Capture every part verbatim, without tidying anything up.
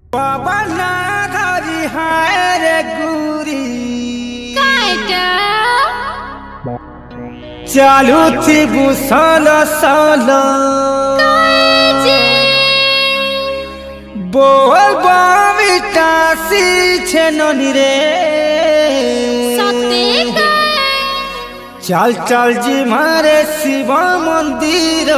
बाबा ना धरी हाय रे गुरी चालू थी बुसल सल बोल बामिटा सी छे ननी रे चल चल जी मारे शिव मंदिर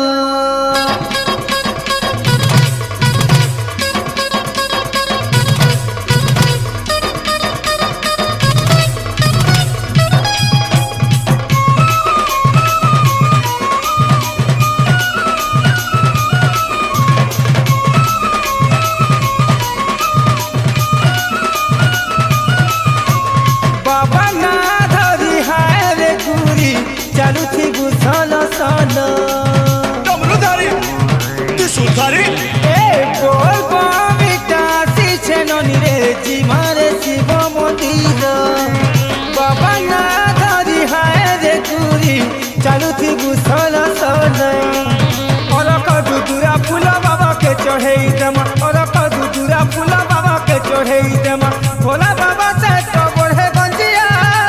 चालू थी बुसल सल डमरूधारी त्रिशूलधारी ए बोल बामिटा सी छे ननी रे जी मारे शिव मंदिर बाबा ना धरी हाय रे गुरी चालू थी बुसल सल अलक दुदुरा फूल बाबा के चढ़ेई देमा अलक दुदुरा फूल बाबा के चढ़ेई देमा भोला बाबा से तो बढ़े गंजिया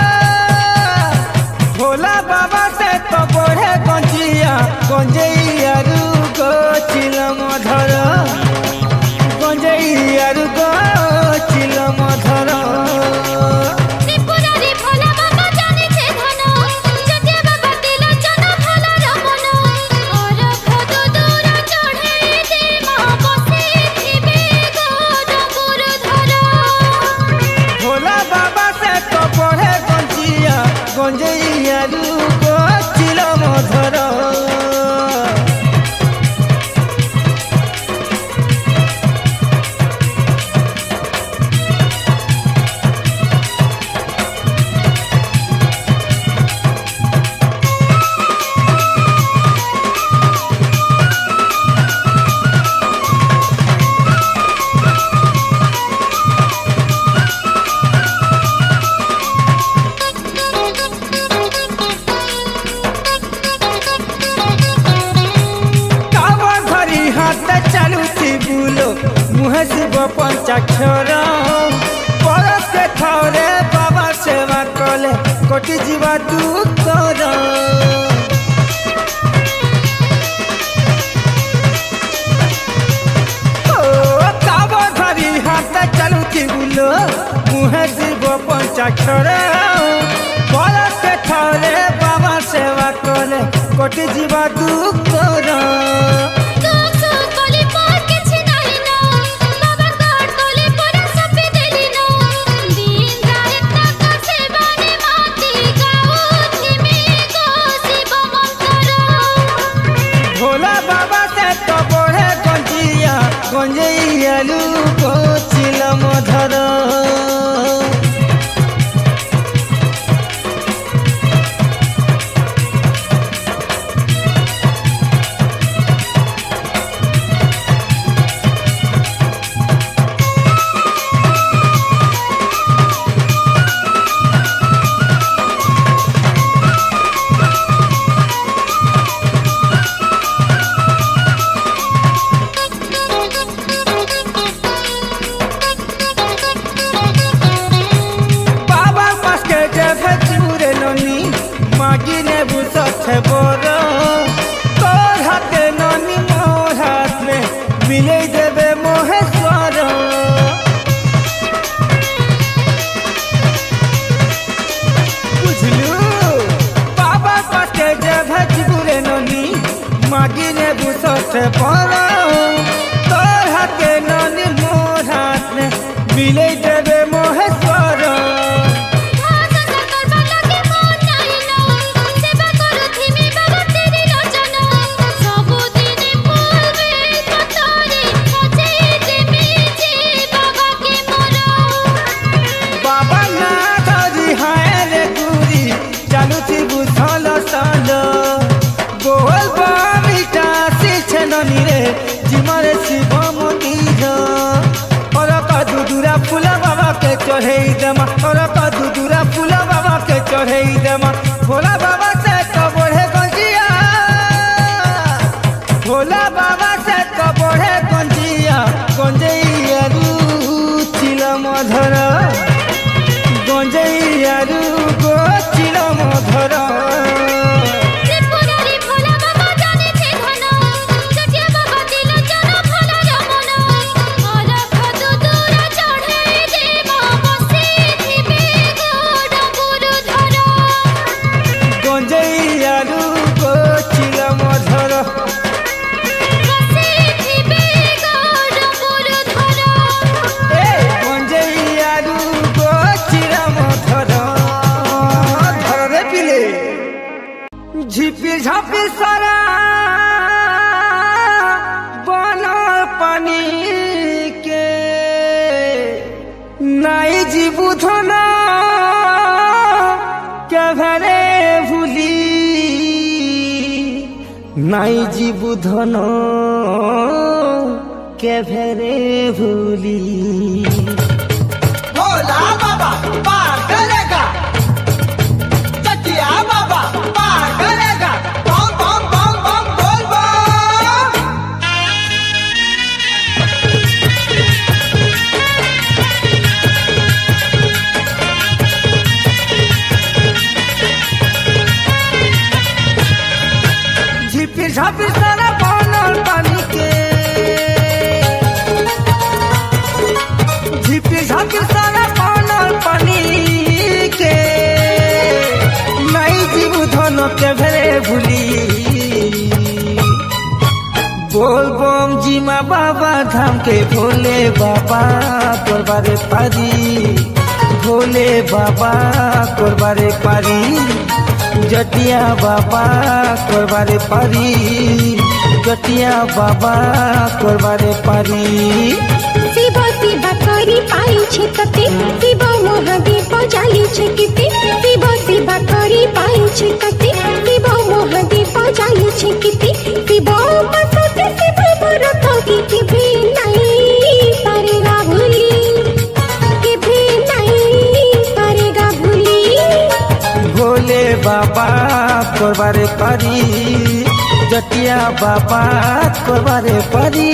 भोला बाबा से तो बढ़े गंजिया गंजैया रुगो चिलम धर गंजैया रुगो चिलम धर भोला बाबा से तो बढ़े गंजिया गंजैया रुगो चिलम धर चालू थी बुलो मुहे शिव पंचाक्षर परस के थरे बाबा सेवा कले कोटि जीवा दुख कर धरी हाथ चालू थी बुलो मुहे शिव पंचाक्षर परस के थरे बाबा सेवा कले कोटि जीवा दुख कर भोला बाबा से तो बढ़े गंजिया गंजैया रुगो चिलम धर मागिने बुसथे बोर तोर हाथे ननी मोर हाथ में मिले देवे मोहेश्वर बुझलू बाबा पाके जब जुरे ननी मागिने बुसथे बोर तोर हाथे ननी मोर हाथ में मिले देवे मोहेश्वर चालू थी बुसल सल बोल बामिटा सी छे ननी रे जिमारे शिव मंदिर अलक दुदुरा फूल बाबा के चढ़ेई देमा अलक दुदुरा फूल बाबा के चढ़ेई देमा भोला बाबा से तो बढ़े गंजिया भोला बाबा से तो बढ़े गंजिया गंजैया झापी सारा बनल पानी के नाई जी बुधना के भरे भूली नाई जी बुधन के भरे भूली। भोला बाबा पार करेगा, चटिया बाबा पार करेगा, बम बम बम बम बोल बम। झिपिर झापिर सारा बनल पानी के झिपिर झापिर सारा बनल पानी के नाई जीव धन के भरे भूली। बोल बम जीमा बाबा धाम के भोले बाबा कोरबारे पारी भोले बाबा कोरबारे पारी जटिया बाबा कोरबारे पारी जटिया बाबा कोरबारे पारी। शिव शिव करी पाई छे तते शिव महादेव जाली छे किते शिव शिव करी पाई छे तते शिव महादेव जाली छे किते शिव बसते शिव व्रत की भी नहीं करेगा भूली कि भी नहीं करेगा भूली। भोले बाबा कोरबारे पारी जटिया बाबा कोरबारे पारी।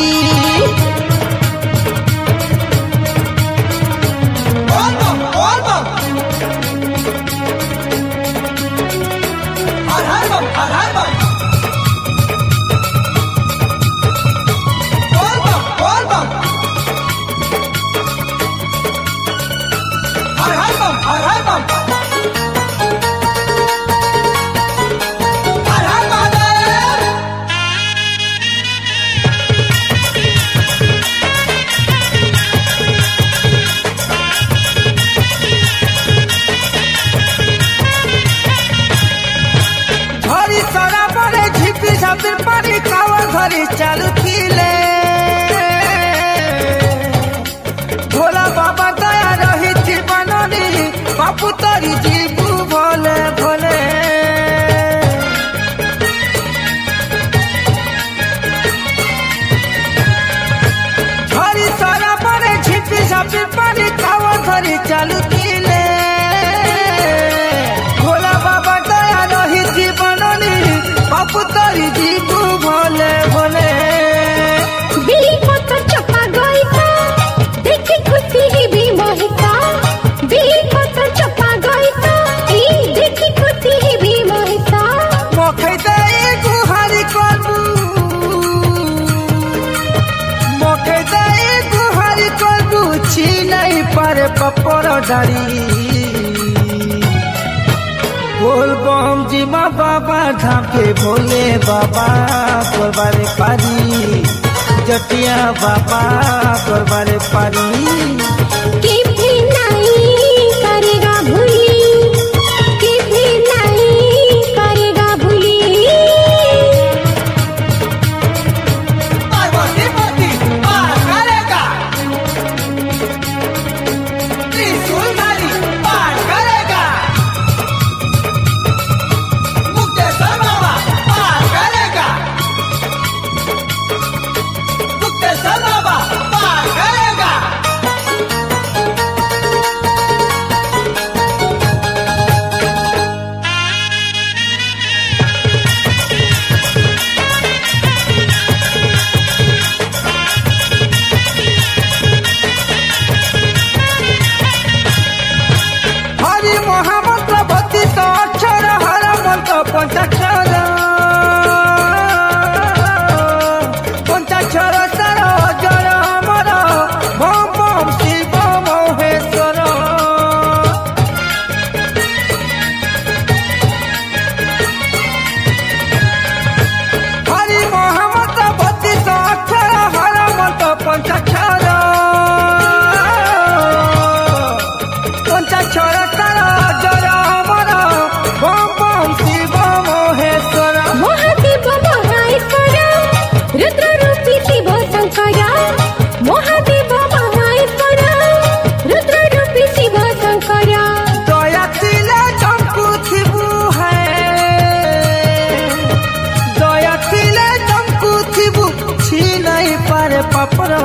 बोल बम बोल बम, हर हर बम हर हर बम, बोल बम बोल बम, हर हर बम हर हर बम, हर हर महादेव। धरी सारा बड़े झिपी झापिर पानी कावा धरी चालू खिले भोला बाबा दया रही थी बननी बापू तरी जीबू भोले भोले। धरी सारा बड़े झिपी झापिर पानी कावा धरी चालू खिले भोला बाबा दया रही थी बननी बापू तरी जीबू भोले भोले। बिली पत्थर चपा गई था देखी खुशी ही भी मोहिता बिली पत्थर चपा गई था ई देखी खुशी ही भी मोहिता। मखै दई गुहारी करबू मखै दई गुहारी करबू छी नहीं पारे पपर डारी। बोल बम जीमा बाबा धाम के भोले बाबा कोरबारे पारी जटिया बाबा कोरबारे पारी। कि भी नहीं करेगा भूली कि भी नहीं करेगा भूली। पार्वती पति पार करेगा, त्रिशूलधारी पार करेगा, मुक्तेश्वर बाबा पार करेगा, मुक्तेश्वर बाबा पार करेगा।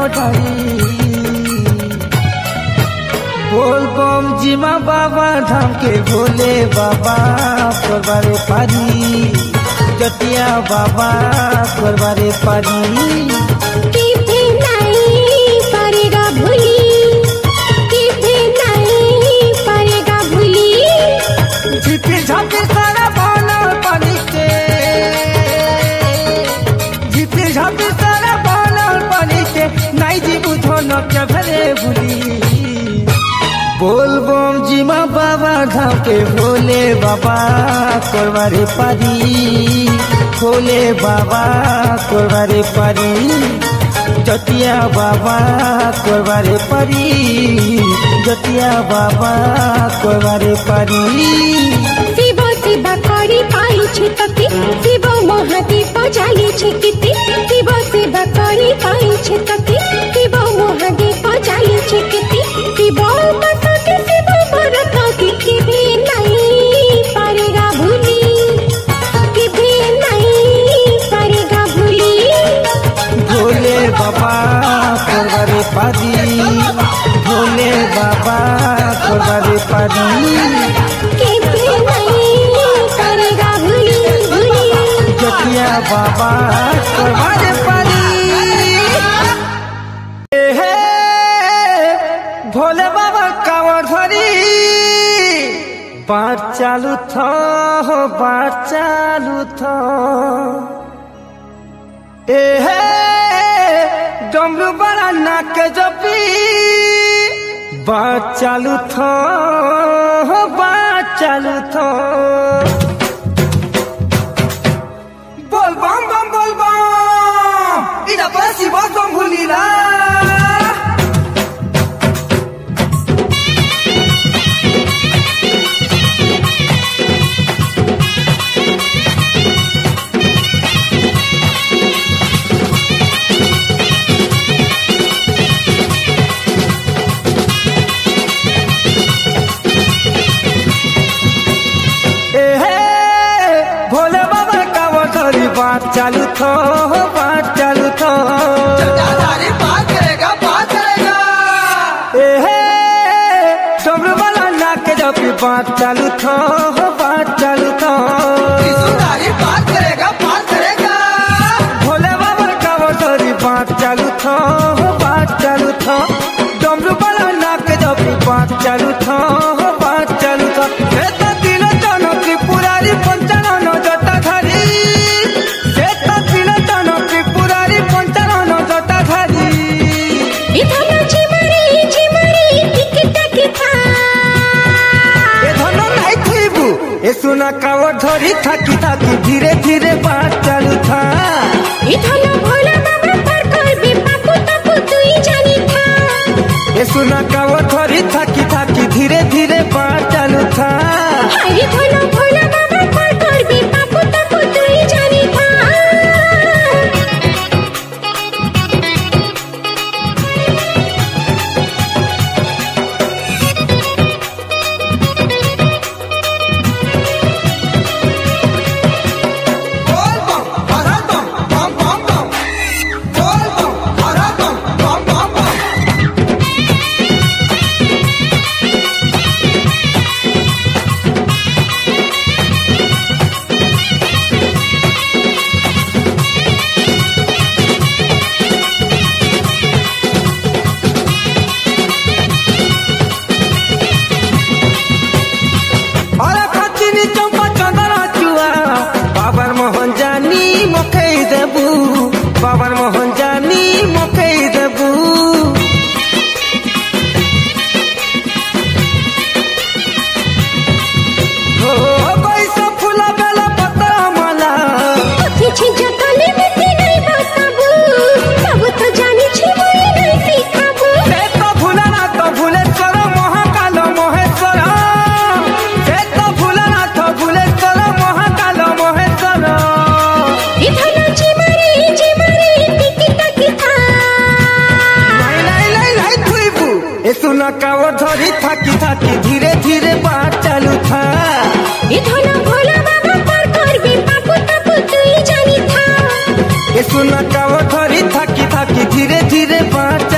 धारी बोल बम जिमा बाबा धाम के भोले बाबा करबारे पारी जटिया बाबा करबारे पारी किथे नहीं पारेगा भूली किथे नहीं पारेगा भूली झिपी झापी सारा बनल पानी के झिपी झापी सारा बनल पानी के नाई जी बुझो न के भरे भूली बोल बम जिमा बाबा धाम के भोले बाबा करबारे पारी भोले बाबा करबारे पारी जटिया बाबा करबारे पारी जटिया बाबा करबारे पारी शिव शिव करी पाई छे तते शिव महादेव जाली छे किते शिव शिव करी पाई छे तते शिव महादेव जाली छे किते शिव तते शिव भरत की भी नहीं पारेगा भूली की भी नहीं पारेगा भूली भोले बाबा करबारे पारी भोले बाबा करबारे पारी की भी नहीं पारेगा भूली भूली जटिया बाबा करबारे पारी हे भोले बाबा कांवर धरी बात चालू थो हो बात चालू थो ए हे डमरू बड़ा नाक जपी बात चालू थो हो बात चालू थो बोल बम बम बोल बम इधर पर शिव बम भूलीला बात चालू थो बात चालू थो तारी बात करेगा बात करेगा ए हे डमरू वाला नाक जपी बात चालू थो बात चालू थो तारी बात करेगा बात करेगा भोले बाबा का वतरी बात चालू थो बात चालू थो डमरू वाला नाक जपी बात चालू थो बात चालू थो दिल जन त्रिपुरारी पंचानन जटा धारी सुना कावर धरी थाकी थाकी धीरे धीरे बात चालू था इथलो भोला बाबा पर करबे पापू तापू तुई जानी था ये सुना कावर धरी थाकी थाकी धीरे धीरे बात चालू था इथलो भोला बाबा पर करबे पापू तापू तुई जानी था बाबर मोहन जानी मकई देबू हो कैसा फूला बेला पता मला पीछे जतले में नहीं बताबू सब तो जानी छी मोई नहीं सिखाबू से तो भूला ना तो भूलेश्वर महाकाल महेश्वर से तो भूला ना तो भूलेश्वर महाकाल महेश्वर इथलो चिमरी चिमरी टिकी टकी था नहीं नहीं नहीं नहीं थुईबू ए सुना कावर धरी थाकी थाकी धीरे धीरे बात चालू था इथलो भोला बाबा पर करबे पापू तापू तुई जानी था ए सुना कावर धरी थाकी थाकी धीरे धीरे बात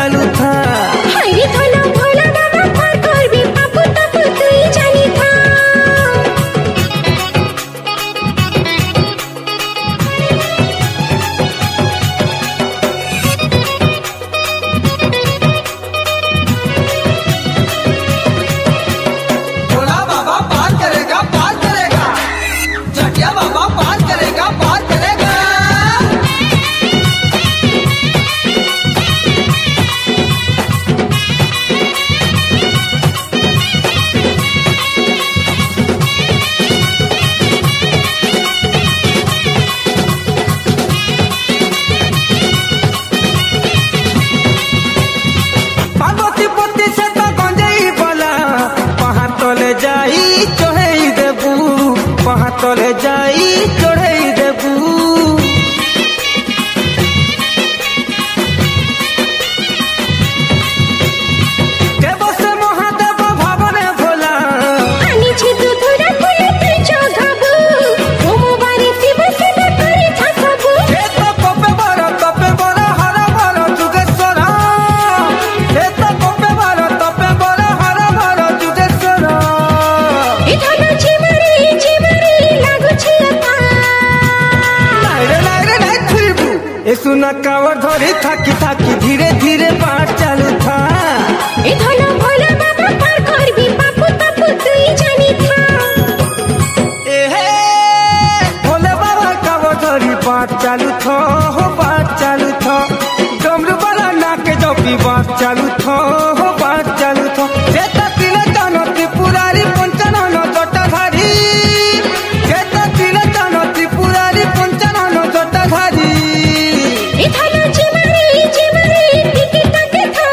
कावर धरी थाकी थाकी धीरे धीरे बात चालू था। ए धोला भोला बाबा पार करबी बापू तापू तुई जानी था। ए हे भोले बाबा कावर धरी बात चालू था हो बात चालू था। डमरू वाला नाके जपी बात चालू था हो बात चालू था। जेता तिले जानो त्रिपुरारी पंचानन जटाधारी। जेता तिले जानो त्रिपुरारी पंचानन जटाधारी। ए धोला जीवरी जीवरी टिकट के था।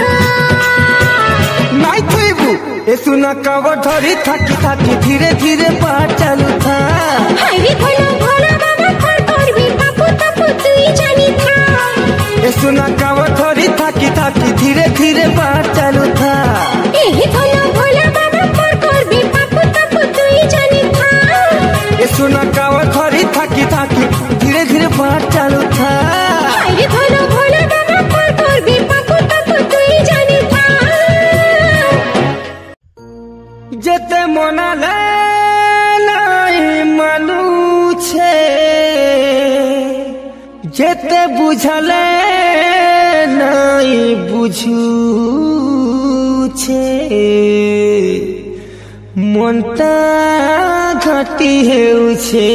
नाइ थुइबू ए सुना कावर धरी थाकी थाकी धीरे धीरे बात चालू था। हाय भोला भोला बाबा पार करबी बापू तापू तुई जानी था। ए सुना कावर धरी थाकी थाकी धीरे धीरे बात चालू था। ए धोला भोला बाबा पार करबी बापू तापू तुई जानी था। ए सुना कावर धरी थाकी थाकी धीरे धीरे बात चालू था। हाय भोला भोला बाबा पार करबी बापू तापू तुई जानी था। जेते मनाले নাই মানুছে যেতে বুঝালে নাই বুঝুছে মনটা ঘাটি হেউছে।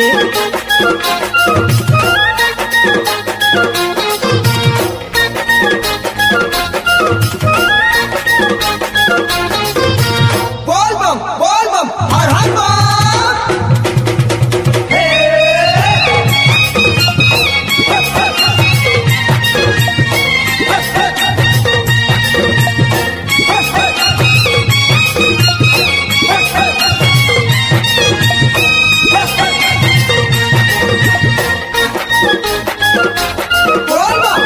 बोल बम बोल बम हर हर बम। बोल बम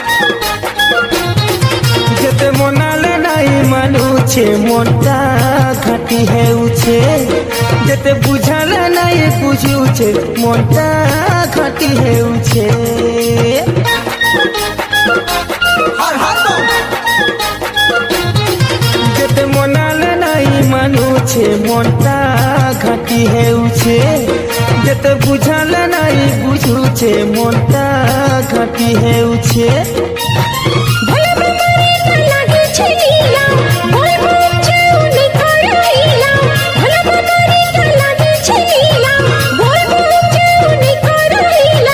যেতে মনালে নাই মানুছে মনটা ঘাটি হেউছে। যেতে বুঝালে নাই বুঝুছে মনটা ঘাটি হেউছে। हर हर बम যেতে মনালে নাই মানুছে মনটা ঘাটি হেউছে। যেতে বুঝালে নাই বুঝুছে মনটা ঘাটি হেউছে। भोला बाबा रे लागे छलीला बोल बोल चौनी कराइला। भोला बाबा रे लागे छलीला बोल बोल चौनी कराइला।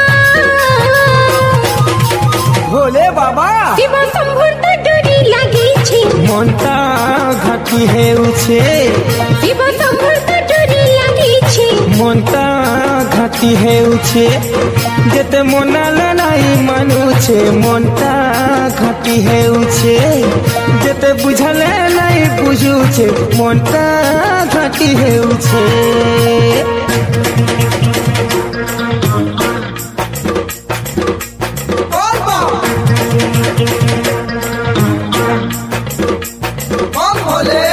भोले बाबा शिव शंभुर तो डोरी लागे छे মনটা ঘাটি হেউছে। शिव शंभुर तो डोरी लागे छे মনটা ঘাটি হেউছে। যেতে মনালে নাই মানুছে মনটা ঘাটি হেউছে। যেতে বুঝালে নাই বুঝুছে মনটা ঘাটি হেউছে। बोल बम बम भोले।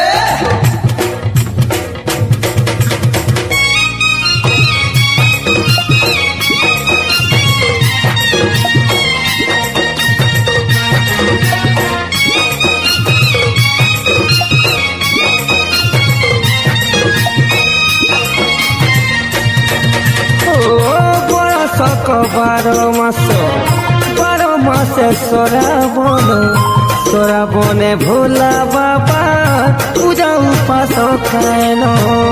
ও বয়সক বারো মাস বারো মাসে সরাবন সরাবনে ভোলা বাবা পূজা উপাস খায়ন।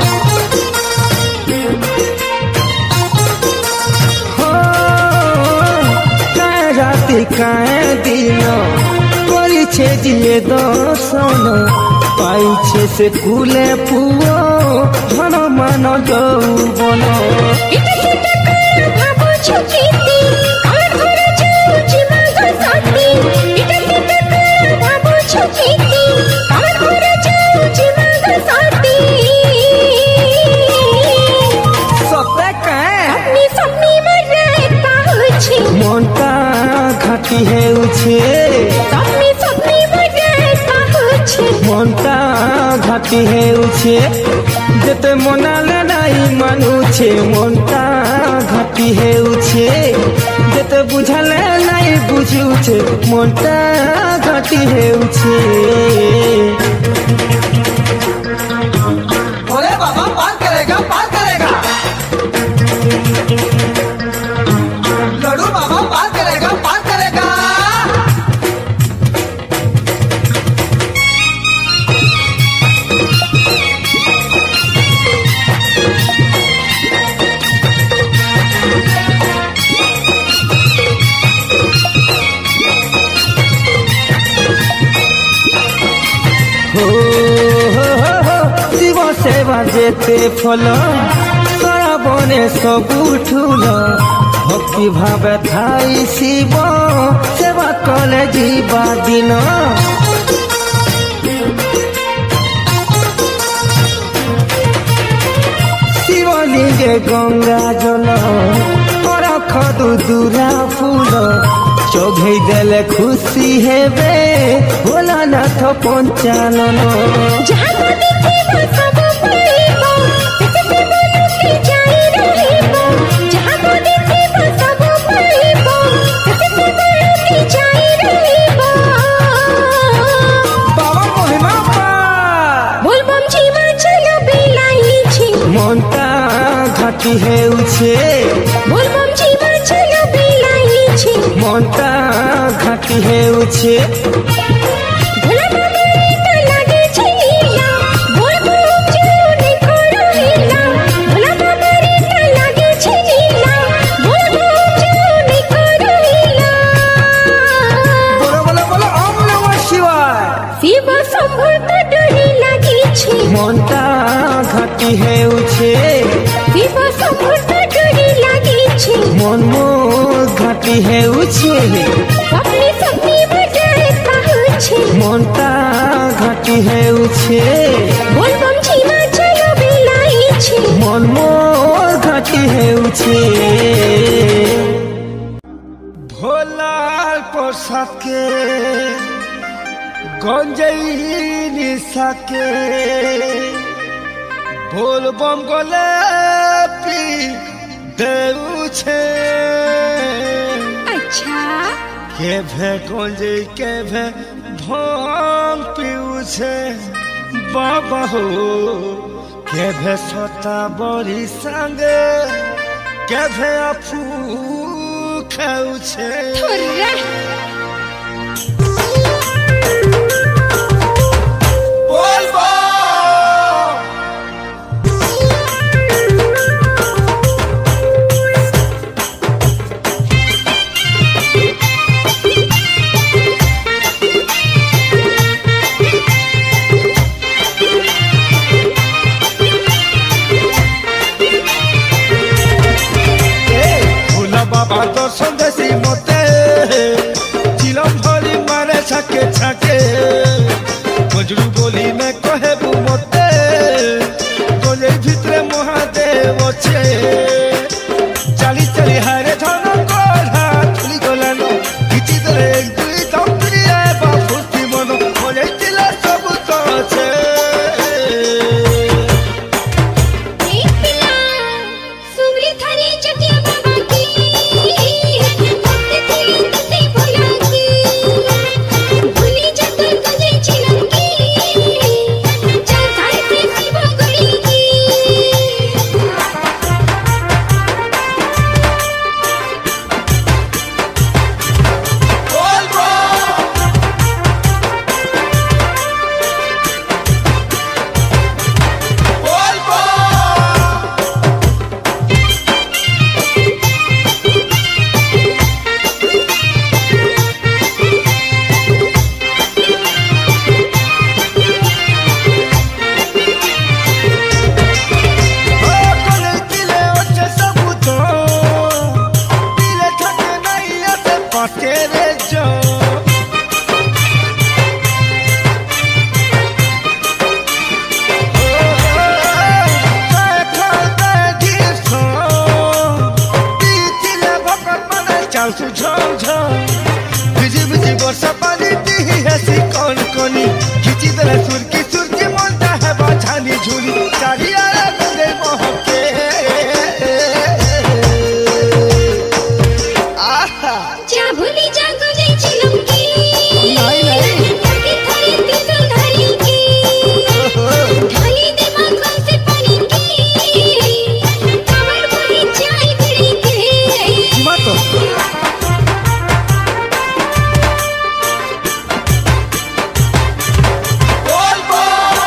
কায় রাতি কায় দিন করিছে দিয়ে দর্শন পাইছে সে ফুলে পুয় ধন মান যৌবন। इता किता कर भाबो छुकीती काल घर जाऊची माग साथी। इता किता कर भाबो छुकीती काल घर जाऊची माग साथी। সতে কায় अपनी सपनी मरे पाहुची মনটা ঘাটি হেউছে। अपनी सपनी मरे पाहुची মনটা ঘাটি হেউছে। যেতে মনালে নাই মানুছে মনটা ঘাটি হেউছে। যেতে বুঝালে নাই বুঝুছে মনটা ঘাটি হেউছে। भोले बाबा पार करेगा पार करेगा। लड्डू बाबा पार करेगा। দেবা যেতে ফল শ্রাবণে সবু ঠুল ভক্তি ভাবে থাই শিব সেবা কলে ଯିବା দিন শিবলিঙ্গে গঙ্গা জল অরখ দুদুরা ফুল চোঘেই দেলে খুশি হেবে ভোলানাথ পঞ্চানন মনটা ঘাটি হেউছে মনটা ঘাটি হেউছে মনটা ঘাটি হেউছে মন মোর ঘাটি হেউছে মনটা ঘাটি হেউছে মন মোর ঘাটি হেউছে ভোলার পোশাকে গঞ্জেই নিশাকে ভোল বম গলে পি দেউছে अच्छा কেভে গঞ্জে কেভে ভং পিউছে বাবা হো কেভে সতা বরি সাঙ্গে কেভে আফু খাউছে थोड़ा বাবা দর্শন দেশি মতে চিলম ধরি মারে ছাকে ছাকে মজরু বলি মে কহেবু মতে গলে ভিতরে মহাদেব আছে চালি চালি হারে ধন কড়া তুলি গলান কিছু ধরে এক দুই দম প্রিয়া বা ফুর্তি মন মনে ছিল সবু তো আছে ভিজি ভিজি বর্ষা পানি দিহি হেসি কন কনি খিচি দেলে সুরকি সুরকি মনটা হেবা ঝানি ঝুলি চারিয়ারে গঙ্গে মহকে আহা যা ভুলি যা গজে ছিলাম কি নাই নাই তাকে ধরে পিছল ধরি কি ঢালি দে মাখন সে পানি কি আমার বলি চাই গড়ি কে মা তো बोल बोल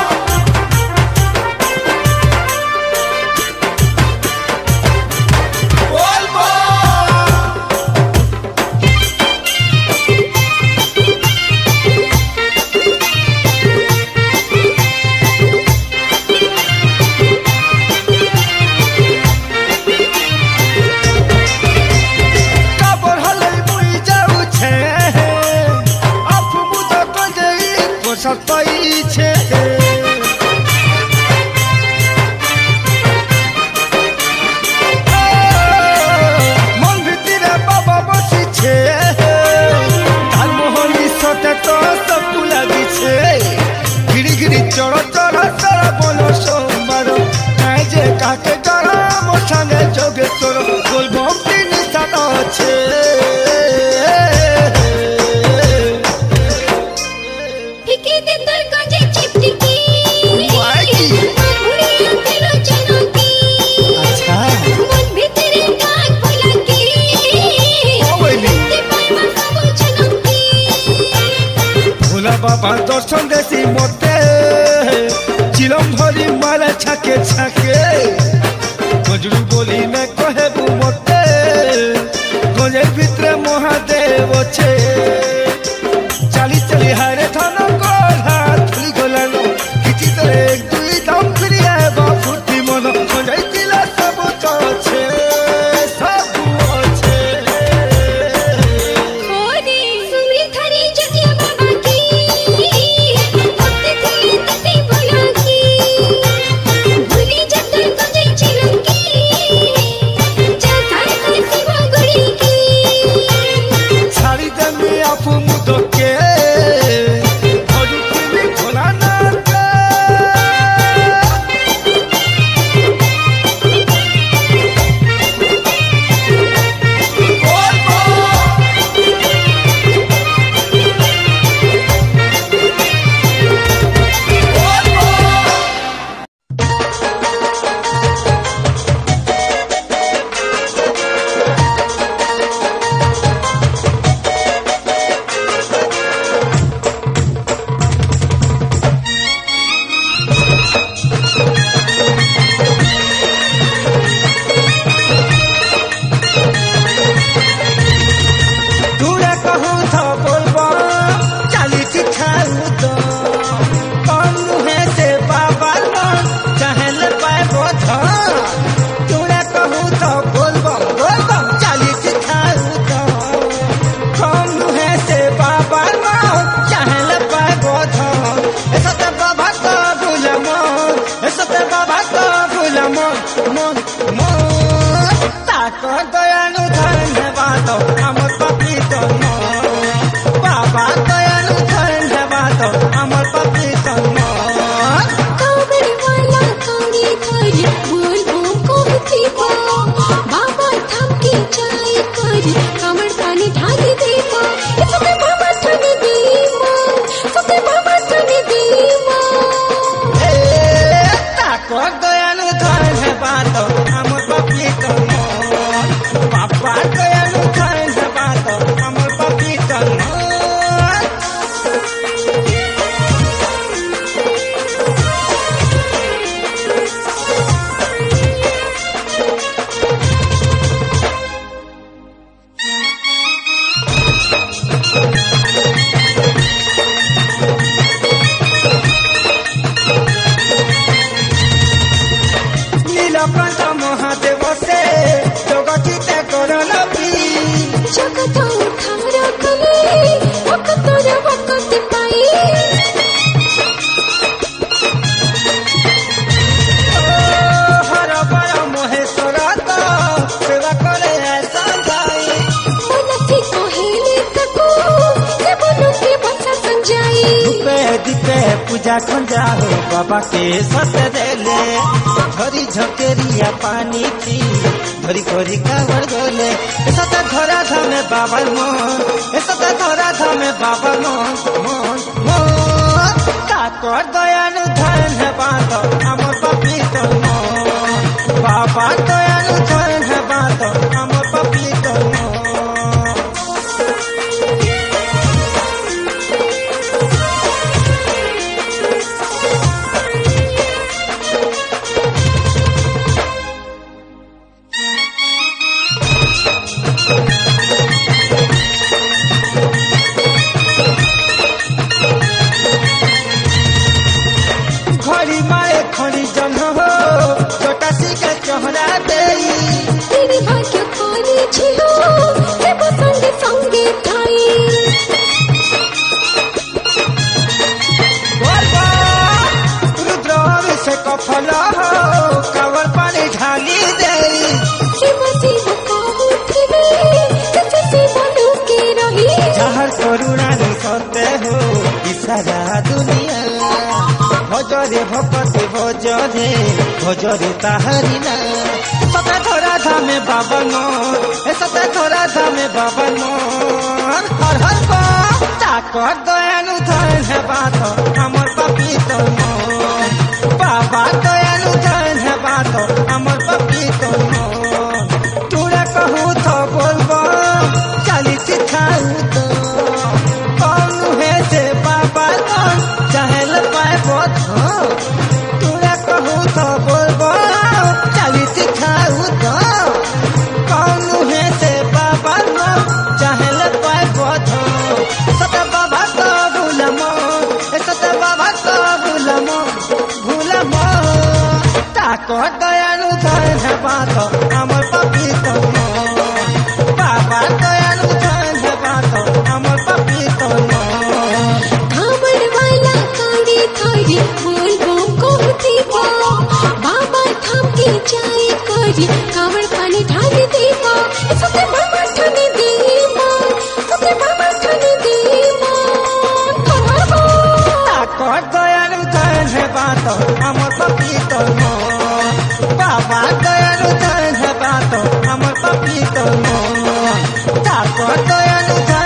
প্রসাদ পাইছে মন ভিতরে বাবা বসিছে তার মোহনী সতে তো সব লাগিছে গিরি গিরি চড় চড় সারা বল সোমবার নাই যে কাকে যারা মোছানে যোগে তোর বলবো তিনি সাত আছে বাবা দর্শন দেশি মতে চিলম ধরি মালে ছাকে ছাকে গজরু বলি না কহেবু মতে গজের ভিতরে মহাদেব আছে চালি চালি হারে ধন গলা ধুলি গলান কিছু তোরে এক দুই দাম ফিরিয়ে বা ফুটি মন গজাই দিলা সব আছে সব আছে पूजा खंजा हो बाबा के सत देले धरी झकेरिया पानी थी धरी धरी कावर गोले सत धरा धामे बाबा मन सत धरा धामे बाबा मन मन मन काकर दयालु धन बात हमर पपीत मन बाबा दयालु धन बात हमर पपीत मन सफल हो कावर पानी ढाली दे शिव शिव कहूथिबे सच शिव लुके रही जहर करुणा रे सते हो इसारा दुनिया भजरे भक्ति भजरे भजरे ताहारी ना सते थोड़ा धामे बाबा मोर ए सते थोड़ा धामे बाबा मोर हर हर को ताकर दयालु धन है बात हमर पापी तो मोर बाबा दयालु धन है बात हमर पापी तो मोर तोरा कहू तो बोलबो चाली सिखाऊ तो कौन है से बाबा कौन चाहे पाए बहुत तोरा कहू तो बोलबो चाली सिखाऊ तो कौन है से बाबा कौन चाहे पाए बहुत सत बाबा तो भूलमो सत बाबा तो भूलमो भूलमो ताको दयालु धन है बात हमर पापी तो बाबा दयालु धन है बात हमर पापी तो कांवर वाला कांडी थारी बोल बम कहूथिबो बाबा थाम के जाए करी कांवर पानी ढाली देबो सते बाबा ठानी देबो सते बाबा ठानी देबो ताको दयालु धन है बात हमर पापी तो बाबा दयालु धन है बात हमर पापी तो ताको दयालु धन